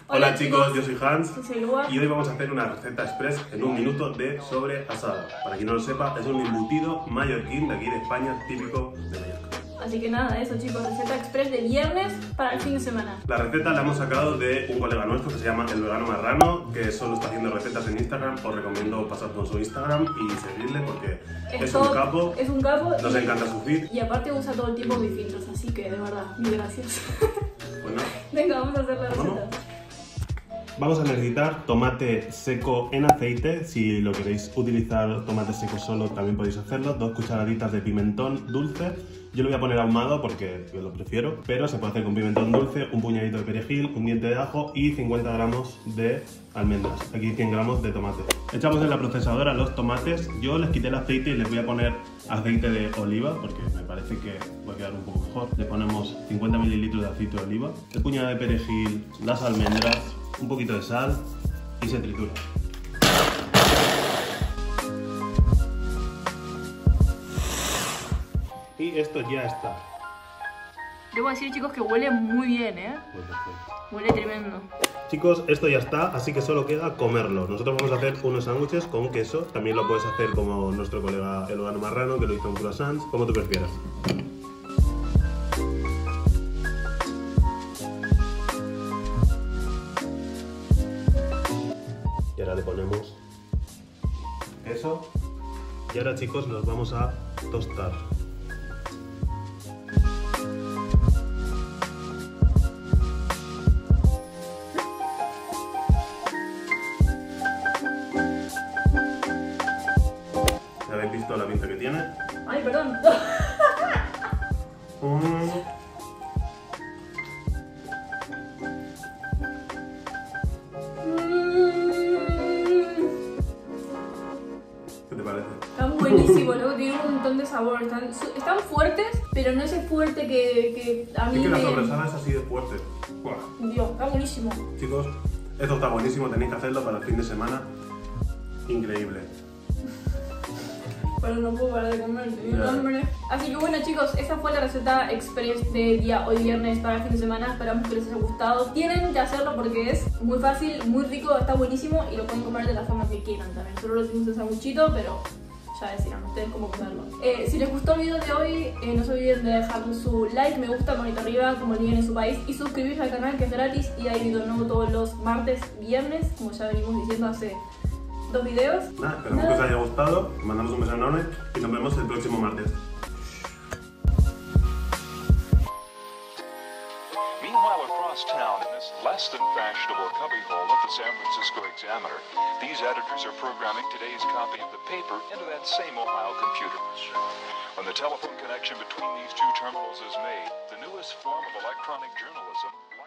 Hola chicos, yo soy Hans yo soy Lua. y hoy vamos a hacer una receta express en un minuto de sobre asada. Para quien no lo sepa, es un embutido mallorquín de aquí de España, típico de Mallorca. Así que nada, eso chicos, receta express de viernes para el fin de semana. La receta la hemos sacado de un colega nuestro que se llama El Vegano Marrano, que solo está haciendo recetas en Instagram. Os recomiendo pasar por su Instagram y seguirle porque es un capo. Es un capo. Nos encanta su feed. Y aparte usa todo el tiempo mis filtros, así que de verdad, mil gracias. Pues nada. Venga, vamos a hacer la receta. Vamos a necesitar tomate seco en aceite. Si lo queréis utilizar tomate seco solo también podéis hacerlo. 2 cucharaditas de pimentón dulce. Yo lo voy a poner ahumado porque yo lo prefiero, pero se puede hacer con pimentón dulce, un puñadito de perejil, un diente de ajo y 50 gramos de almendras. Aquí 100 gramos de tomate. Echamos en la procesadora los tomates. Yo les quité el aceite y les voy a poner aceite de oliva porque me parece que va a quedar un poco mejor. Le ponemos 50 mililitros de aceite de oliva, el puñado de perejil, las almendras, un poquito de sal y se tritura. Y esto ya está. Debo decir chicos que huele muy bien, Huele tremendo. Chicos, esto ya está, así que solo queda comerlo. Nosotros vamos a hacer unos sándwiches con queso. También lo puedes hacer como nuestro colega El Vegano Marrano, que lo hizo en croissants, como tú prefieras. Y ahora le ponemos queso. Y ahora chicos los vamos a tostar. ¿Habéis visto la pinta que tiene? Ay, perdón. ¿Qué te parece? Están buenísimos, luego tienen un montón de sabor. Están fuertes, pero no ese fuerte que a mí Es que la sobrasada es así de fuerte. ¡Buah! Dios, está buenísimo. Chicos, esto está buenísimo, tenéis que hacerlo para el fin de semana. Increíble. Pero no puedo parar de comer, tengo hambre. Así que bueno chicos, esa fue la receta express de día hoy viernes para el fin de semana. Esperamos que les haya gustado. Tienen que hacerlo porque es muy fácil, muy rico, está buenísimo y lo pueden comer de la forma que quieran también. Solo lo hicimos en sanguchito, pero ya decirán ustedes cómo comerlo. Si les gustó el video de hoy, no se olviden de dejar su like, me gusta, manito arriba, como el en su país, y suscribirse al canal que es gratis y hay video nuevo todos los martes, viernes, como ya venimos diciendo hace 2 videos. Nada, esperamos que os haya gustado, mandamos un beso enorme y nos vemos el próximo martes. Meanwhile, across town, in this less than fashionable cubbyhole of the San Francisco Examiner, these editors are programming today's copy of the paper into that same Ohio computer. When the telephone connection between these two terminals is made, the newest form of electronic journalism